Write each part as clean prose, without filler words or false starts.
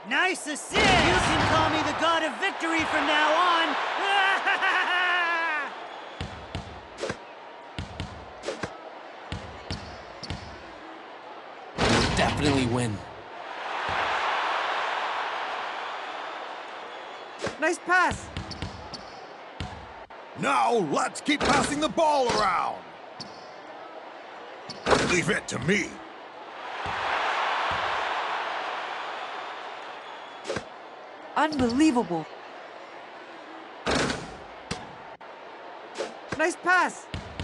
Nice assist! You can call me the god of victory from now on! We'll definitely win. Nice pass! Now, let's keep passing the ball around! Leave it to me! Unbelievable! Nice pass!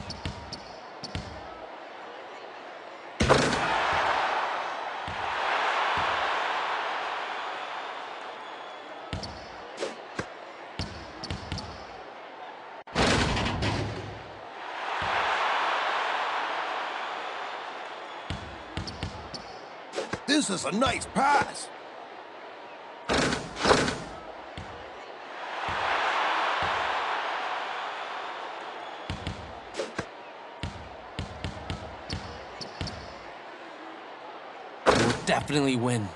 This is a nice pass! We'll definitely win.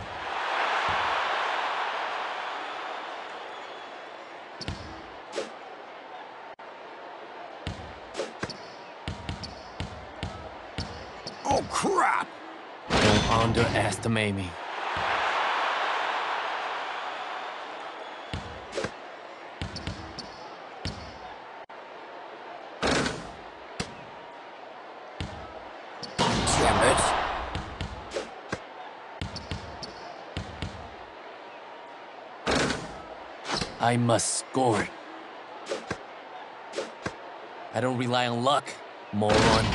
Oh, crap! Don't underestimate me. Damn it! I must score. I don't rely on luck, moron.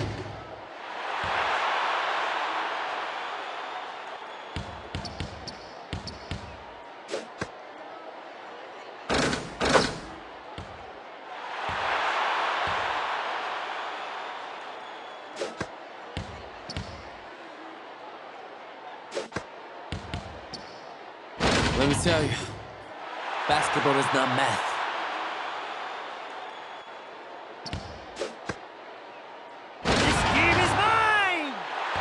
Let me tell you, basketball is not math. This game is mine!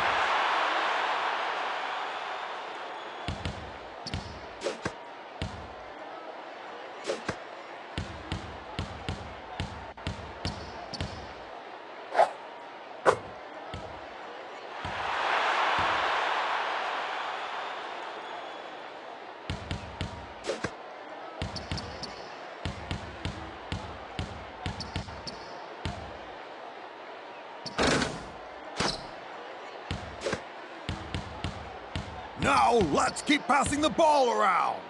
Now, let's keep passing the ball around!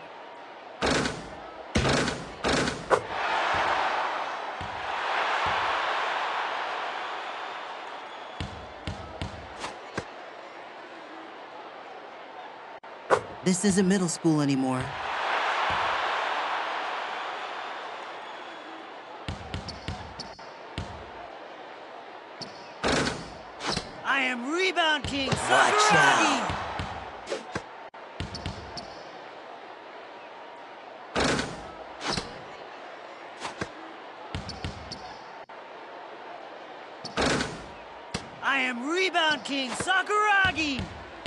This isn't middle school anymore. I am Rebound King Sakuragi! I am Rebound King Sakuragi!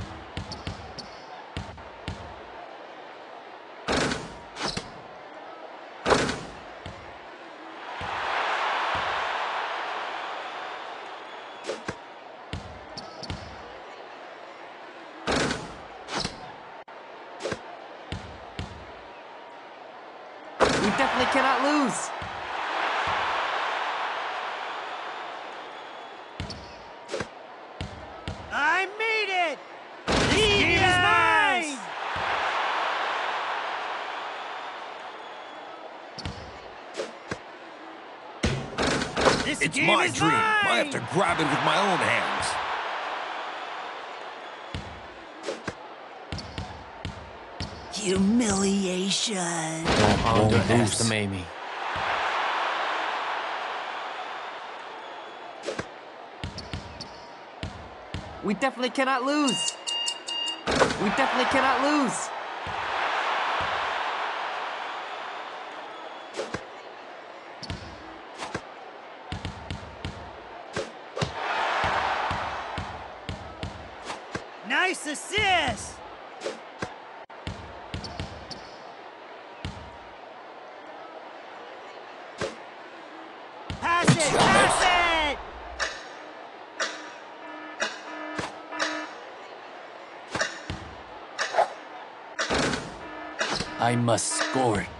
We definitely cannot lose! I made it! This game is mine! This It's game my is dream! mine! I have to grab it with my own hands! Humiliation. Don't underestimate me. We definitely cannot lose! We definitely cannot lose! Nice assist! Pass it! Pass it! I must score it.